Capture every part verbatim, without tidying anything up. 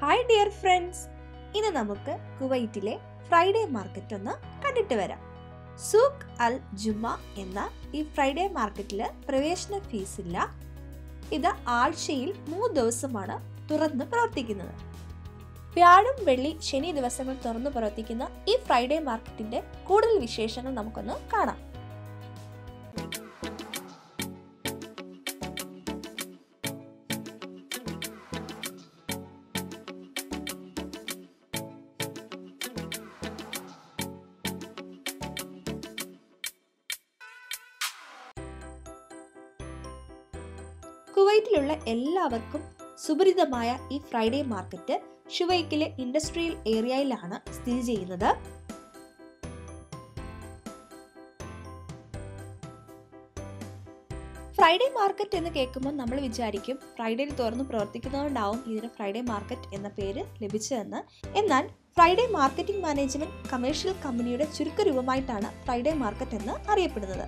Hi dear friends, ഇന്ന് നമുക്ക് കുവൈറ്റിലെ ഫ്രൈഡേ മാർക്കറ്റ് ഒന്ന് കണ്ടിട്ട് വരാം. സൂഖ് അൽ ജുമ എന്ന ഈ ഫ്രൈഡേ മാർക്കറ്റിൽ പ്രവേശന ഫീസ് ഇല്ല. ഇത് ആഴ്ചയിൽ മൂന്ന് ദിവസമാണ് തുറന്ന് പ്രവർത്തിക്കുന്നത്. വ്യാഴം, വെള്ളി, ശനി ദിവസങ്ങൾ തുറന്നു പ്രവർത്തിക്കുന്ന ഈ ഫ്രൈഡേ മാർക്കറ്റിന്റെ കൂടുതൽ വിശേഷങ്ങൾ നമുക്കൊന്ന് കാണാം. കുവൈറ്റിലുള്ള എല്ലാവർക്കും സുപരിചിതമായ ഈ ഫ്രൈഡേ മാർക്കറ്റ് ഷുവൈക്കിലെ ഇൻഡസ്ട്രിയൽ ഏരിയയിലാണ് സ്ഥിതി ചെയ്യുന്നത്. ഫ്രൈഡേ മാർക്കറ്റ് എന്ന് കേൾക്കുമ്പോൾ നമ്മൾ വിചാരിക്കും ഫ്രൈഡേയിൽ തുറന്ന് പ്രവർത്തിക്കുന്നതുകൊണ്ടാവും ഇതിന് ഫ്രൈഡേ മാർക്കറ്റ് എന്ന പേര് ലഭിച്ചതെന്ന്. എന്നാൽ ഫ്രൈഡേ മാർക്കറ്റിംഗ് മാനേജ്മെന്റ് കമേഴ്ഷ്യൽ കമ്പനിയുടെ ചുരുക്കരൂപമായിട്ടാണ് ഫ്രൈഡേ മാർക്കറ്റ് എന്ന് അറിയപ്പെടുന്നത്.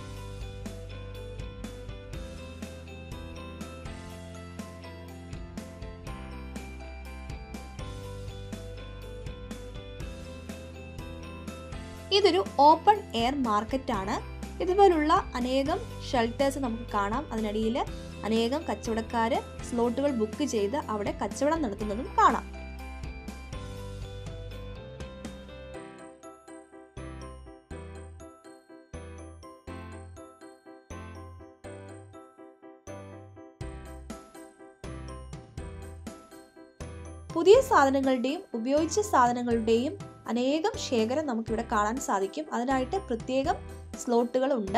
ഇതൊരു ഓപ്പൺ എയർ മാർക്കറ്റ് ആണ്. ഇതുപോലുള്ള അനേകം ഷെൽട്ടേഴ്സ് നമുക്ക് കാണാം. അതിനിടയിൽ അനേകം കച്ചവടക്കാര് സ്ലോട്ടുകൾ ബുക്ക് ചെയ്ത് അവിടെ കച്ചവടം നടത്തുന്നതും കാണാം. പുതിയ സാധനങ്ങളുടെയും ഉപയോഗിച്ച സാധനങ്ങളുടെയും അനേകം ശേഖരം നമുക്കിവിടെ കാണാൻ സാധിക്കും. അതിനായിട്ട് പ്രത്യേകം സ്ലോട്ടുകൾ ഉണ്ട്.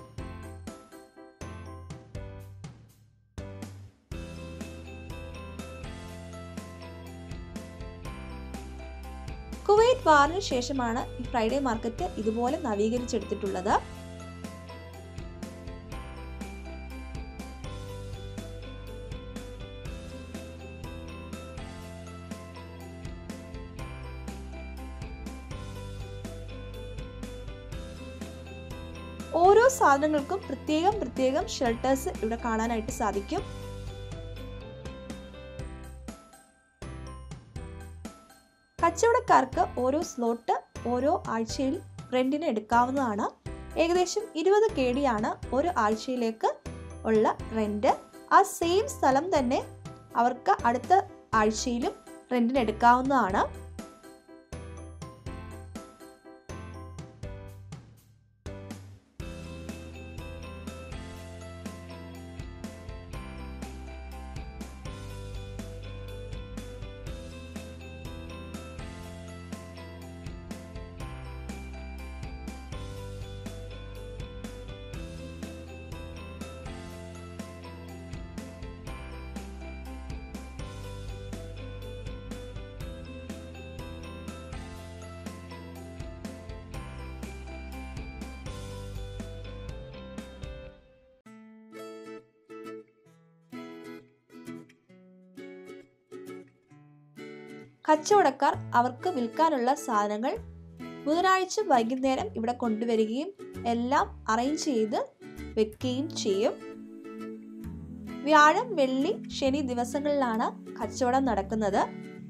കുവൈറ്റ് വാറിന് ശേഷമാണ് ഈ ഫ്രൈഡേ മാർക്കറ്റ് ഇതുപോലെ നവീകരിച്ചെടുത്തിട്ടുള്ളത്. ഓരോ സാധനങ്ങൾക്കും പ്രത്യേകം പ്രത്യേകം ഷെൽട്ടേഴ്സ് ഇവിടെ കാണാനായിട്ട് സാധിക്കും. കച്ചവടക്കാർക്ക് ഓരോ സ്ലോട്ട് ഓരോ ആഴ്ചയിൽ റെന്റിന് എടുക്കാവുന്നതാണ്. ഏകദേശം ഇരുപത് കെ ഡി ആണ് ഒരു ആഴ്ചയിലേക്ക് ഉള്ള റെന്റ്. ആ സെയിം സ്ഥലം തന്നെ അവർക്ക് അടുത്ത ആഴ്ചയിലും റെന്റിന് എടുക്കാവുന്നതാണ്. കച്ചവടക്കാർ അവർക്ക് വിൽക്കാനുള്ള സാധനങ്ങൾ ബുധനാഴ്ച വൈകുന്നേരം ഇവിടെ കൊണ്ടുവരികയും എല്ലാം അറേഞ്ച് ചെയ്ത് വെക്കുകയും ചെയ്യും. വ്യാഴം, വെള്ളി, ശനി ദിവസങ്ങളിലാണ് കച്ചവടം നടക്കുന്നത്.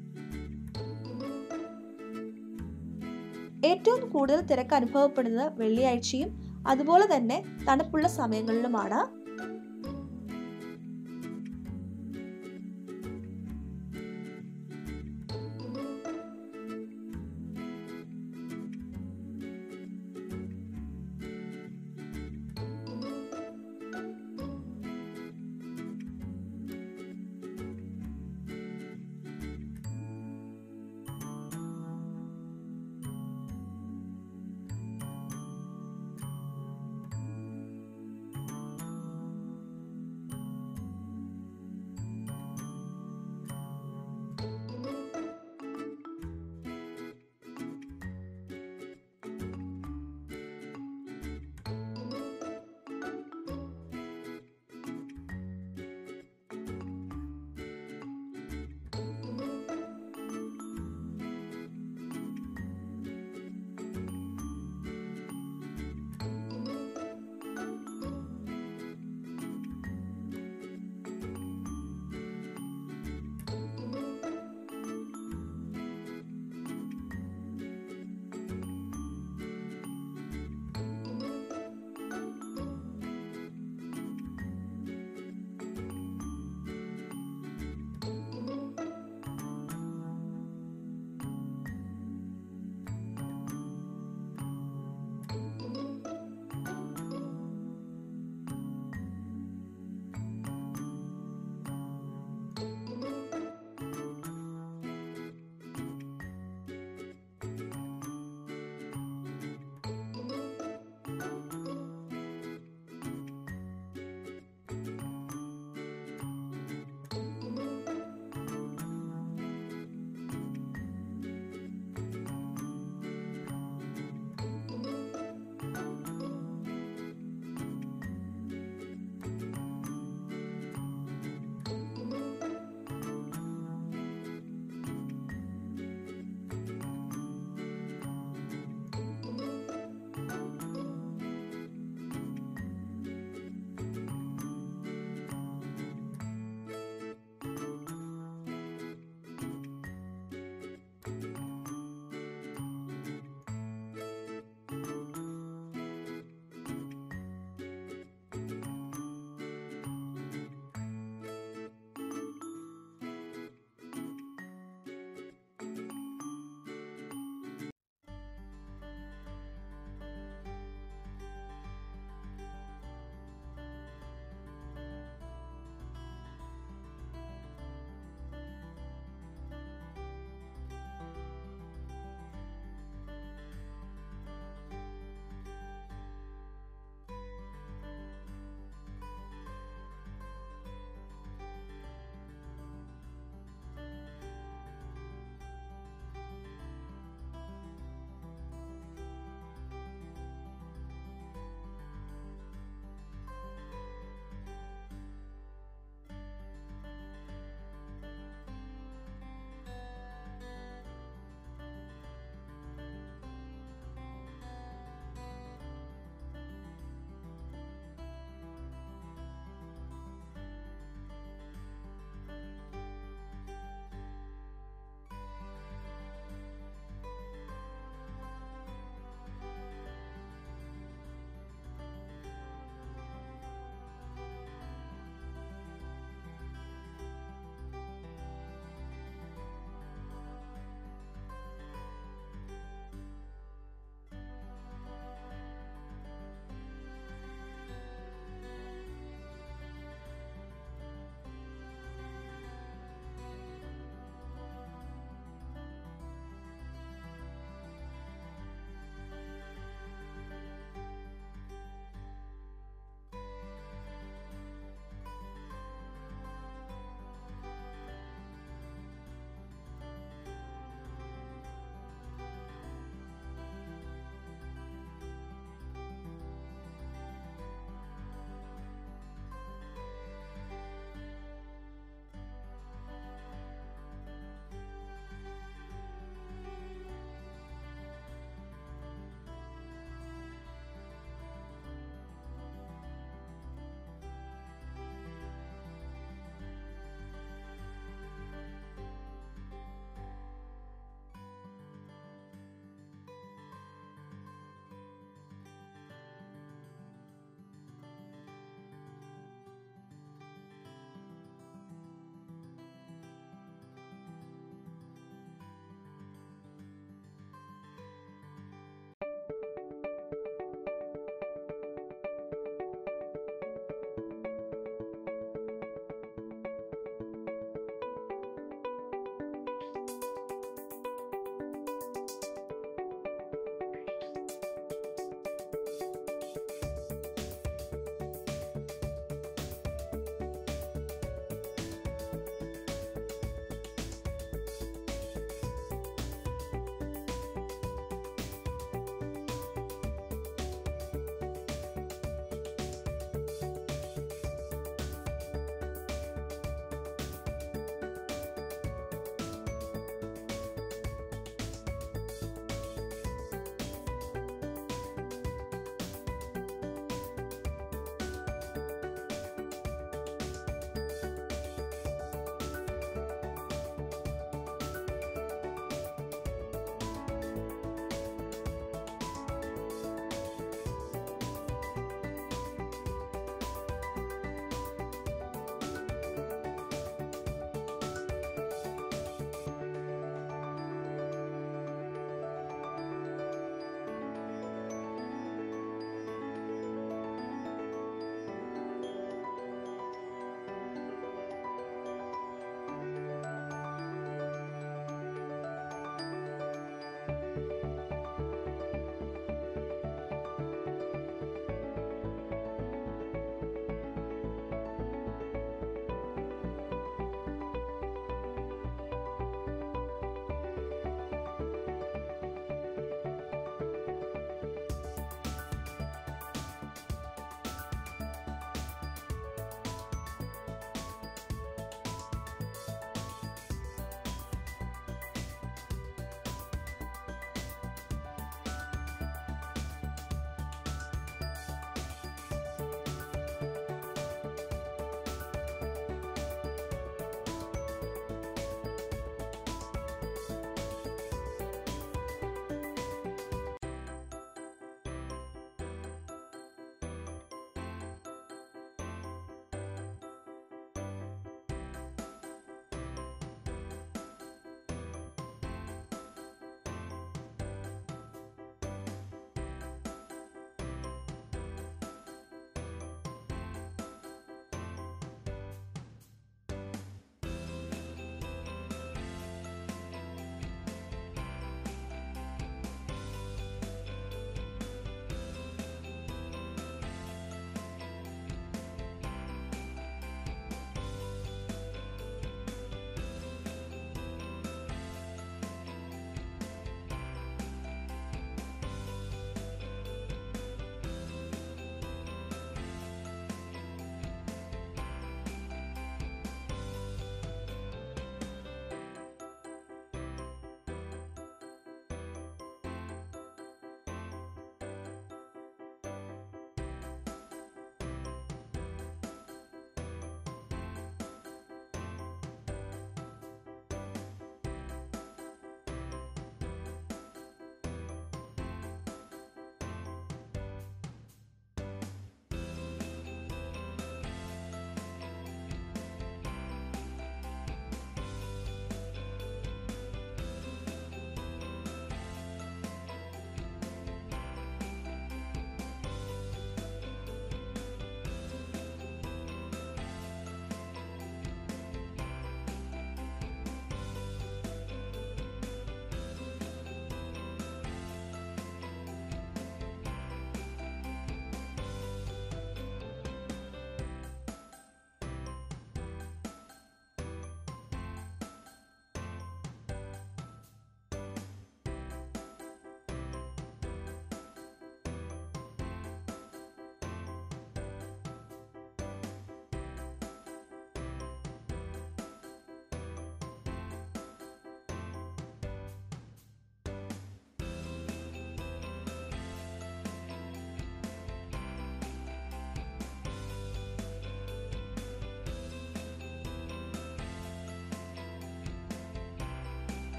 ഏറ്റവും കൂടുതൽ തിരക്ക് അനുഭവപ്പെടുന്നത് വെള്ളിയാഴ്ചയും അതുപോലെ തന്നെ തണുപ്പുള്ള സമയങ്ങളിലുമാണ്.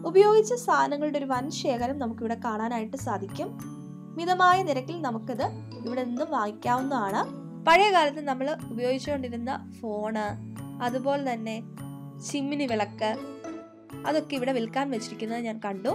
ഉപയോഗിച്ച സാധനങ്ങളുടെ ഒരു വൻ ശേഖരം നമുക്കിവിടെ കാണാനായിട്ട് സാധിക്കും. മിതമായ നിരക്കിൽ നമുക്കിത് ഇവിടെ നിന്ന് വാങ്ങിക്കാവുന്നതാണ്. പഴയ കാലത്ത് നമ്മൾ ഉപയോഗിച്ചുകൊണ്ടിരുന്ന ഫോണ്, അതുപോലെ തന്നെ ചിമ്മിനി വിളക്ക്, അതൊക്കെ ഇവിടെ വിൽക്കാൻ വെച്ചിരിക്കുന്നത് ഞാൻ കണ്ടു.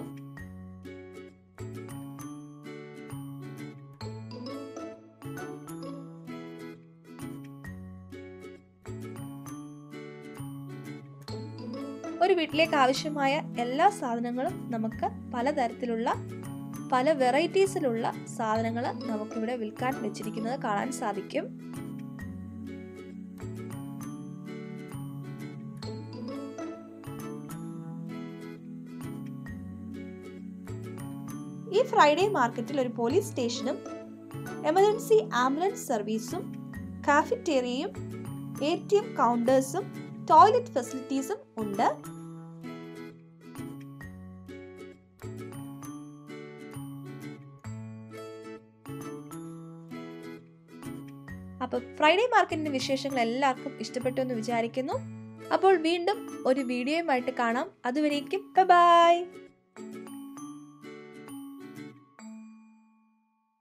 ഒരു വീട്ടിലേക്ക് ആവശ്യമായ എല്ലാ സാധനങ്ങളും നമുക്ക് പലതരത്തിലുള്ള പല വെറൈറ്റീസിലുള്ള സാധനങ്ങൾ നമുക്കിവിടെ വിൽക്കാൻ വെച്ചിരിക്കുന്നത് കാണാൻ സാധിക്കും. ഈ ഫ്രൈഡേ മാർക്കറ്റിൽ ഒരു പോലീസ് സ്റ്റേഷനും എമർജൻസി ആംബുലൻസ് സർവീസും കാഫറ്റേറിയയും എ ടി എം കൗണ്ടേഴ്സും ടോയ്ലറ്റ് ഫെസിലിറ്റീസും ഉണ്ട്. അപ്പോൾ ഫ്രൈഡേ മാർക്കറ്റിന്റെ വിശേഷങ്ങൾ എല്ലാവർക്കും ഇഷ്ടപ്പെട്ടു എന്ന് വിചാരിക്കുന്നു. അപ്പോൾ വീണ്ടും ഒരു വീഡിയോയുമായിട്ട് കാണാം. അതുവരേക്കും ബൈ ബൈ.